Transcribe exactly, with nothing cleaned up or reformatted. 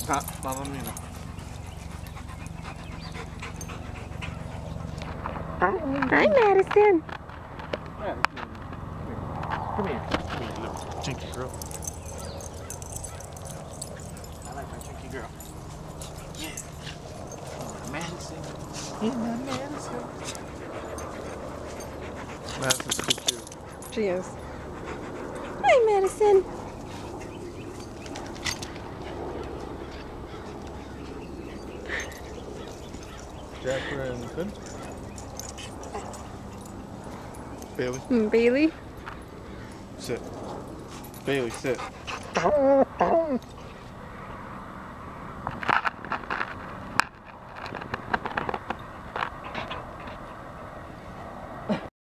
Not, not on me now. Hi, Madison. Madison. Come here. Come here, little chinky girl. I like my chinky girl. Yeah. Oh, Madison. Yeah, Madison. Madison's too cute. She is. Hi, Madison. Jasper and Finn. Bailey. Mm, Bailey. Sit. Bailey, sit.